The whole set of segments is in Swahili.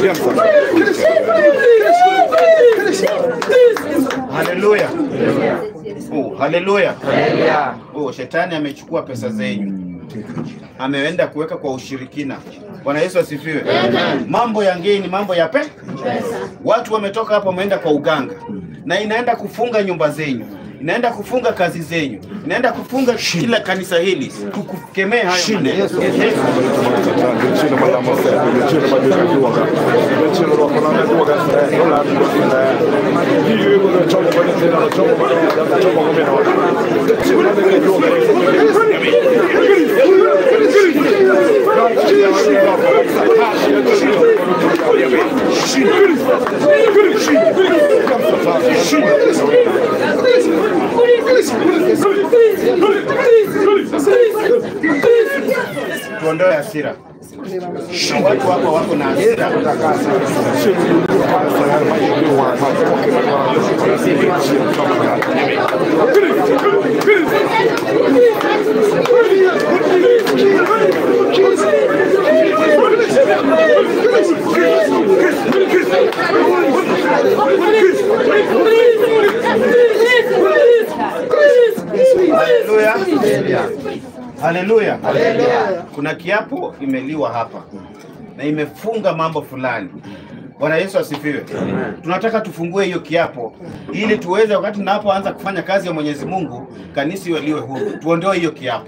Haleluya. Haleluya. Shetani amechukua pesa zenyu, ameenda kuweka kwa ushirikina. Bwana Yesu asifiwe. Mambo ya ngeni, mambo ya pesa. Watu wametoka hapo wameenda kwa uganga, na inaenda kufunga nyumba zenyu, inaenda kufunga kazi zenyu, inaenda kufunga kila kanisa hili. Tukukemee hayo maneno. Tuondoe hasira. Watu hapa wako na hasira. Haleluya. Kuna kiapo imeliwa hapa na imefunga mambo fulani. Bwana Yesu asifiwe. Tunataka tufungue hiyo kiapo ili tuweze, wakati tunapoanza kufanya kazi ya Mwenyezi Mungu, kanisa liwe huru. Tuondoe hiyo kiapo.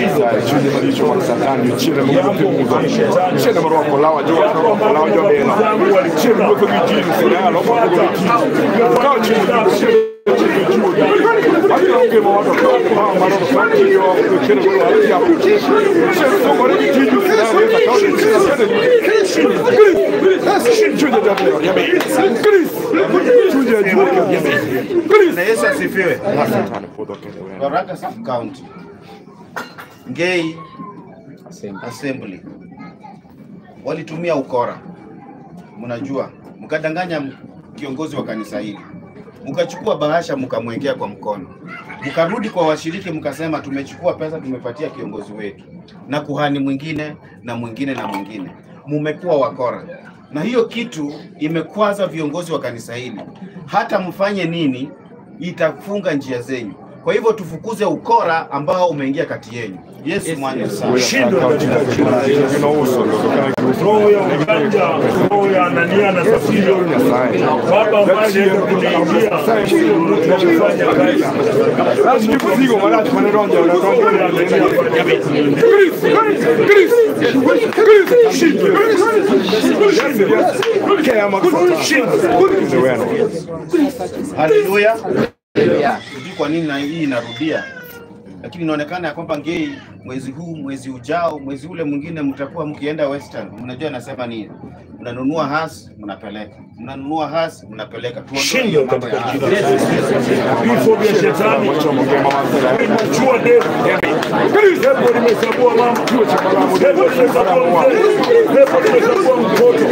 Na Yesu asifiwe. Baraka Sub County Ngei Assembly walitumia ukora, mnajua, mkadanganya kiongozi wa kanisa hili, mkachukua bahasha mkamwekea kwa mkono, mkarudi kwa washiriki mkasema tumechukua pesa tumepatia kiongozi wetu na kuhani mwingine na mwingine na mwingine. Mumekuwa wakora, na hiyo kitu imekwaza viongozi wa kanisa hili. Hata mfanye nini itafunga njia zenyu. Kwa hivyo tufukuze ukora ambao umeingia kati yenu. Yesu mwana sana. Shindwa katika jina la Yesu. Roho ya uganja, roho ya Anania na Safira. Baba ambaye anaweza kuniingia mtu wa kufanya kazi. Lazima kuzigo malati manaronja wanaronja. Haleluya. Kwa nini na hii inarudia? Lakini inaonekana ya kwamba Ngei mwezi huu, mwezi ujao, mwezi ule mwingine mtakuwa mkienda Western. Mnajua nasema nini? Mnanunua hasi, mnapeleka. Mnanunua hasi, mnapeleka. Tuondoe mambo ya vifo vya shetani. Chua devu. Hebu nimesabua mama. Hebu nimesabua mzee. Hebu nimesabua mtoto.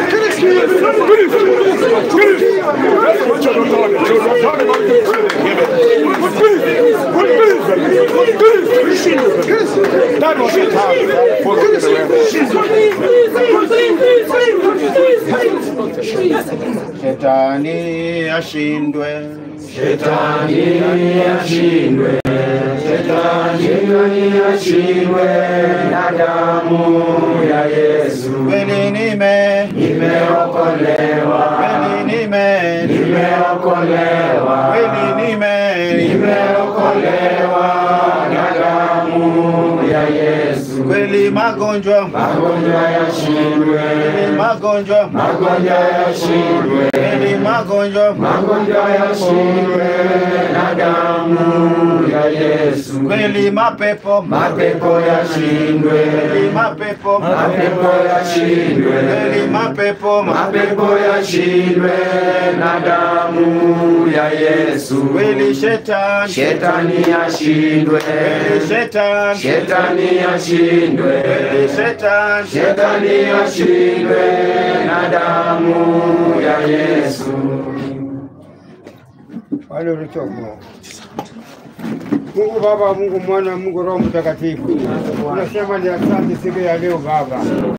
Shetani ashindwe, shetani ashindwe, shetani ashindwe na damu ya Yesu. Kweli nimeokolewa, kweli nimeokolewa, kweli nimeokolewa na damu ya Yesu. Kweli magonjwa yashindwe, magonjwa yashindwe, kweli magonjwa yashindwe na damu ya Yesu. Kweli mapepo yashindwe, kweli mapepo yashindwe, kweli mapepo yashindwe na damu ya Yesu. kweli shetani ashindwe, kweli shetani ashindwe, kweli shetani ashindwe na damu ya Yesu. Haleluya. Mungu Baba, Mungu Mwana, Mungu Roho Mtakatifu. Tunasema ni asante siku ya leo Baba.